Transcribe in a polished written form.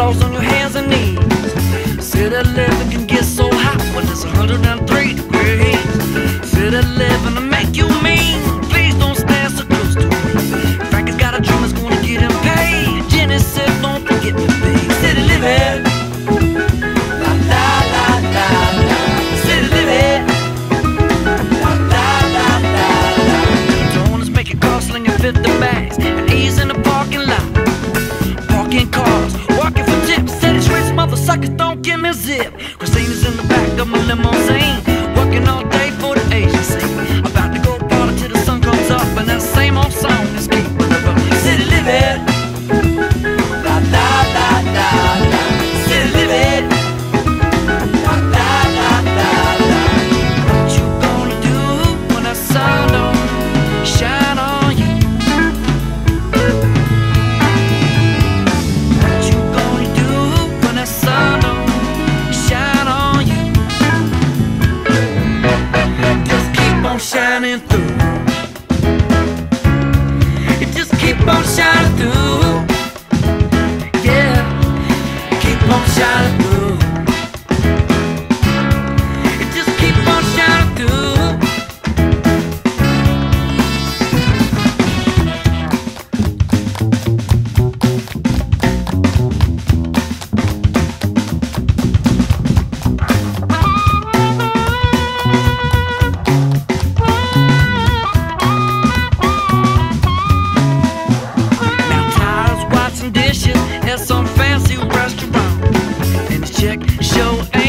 falls on your hands and knees. City living can get so hot when it's 103 degrees. City living to make you mean. Please don't stand so close to me. Frankie's got a dream that's gonna get him paid. Jenny said don't forget me, babe. City living, la la la la la. City living, la la la la la. Don't just make it cost slinging 50 bags and ease in the parking lot. Parking cars, walking for tips. City streets, motherfuckers don't give me a zip. Christina's in the back of my limousine, working all day for the agency. About to go party till the sun comes up, and that same old song is keeping it up. City living, la la la la la. City living, la la la la la. What you gonna do when that sun don't shine on you? What you gonna do when that sun don't shine on you? Just keep on shining through. You just keep on shining through. Yeah, keep on shining through. You just keep on shining through. Now Tyler's washing dishes at some fancy restaurant, and his check show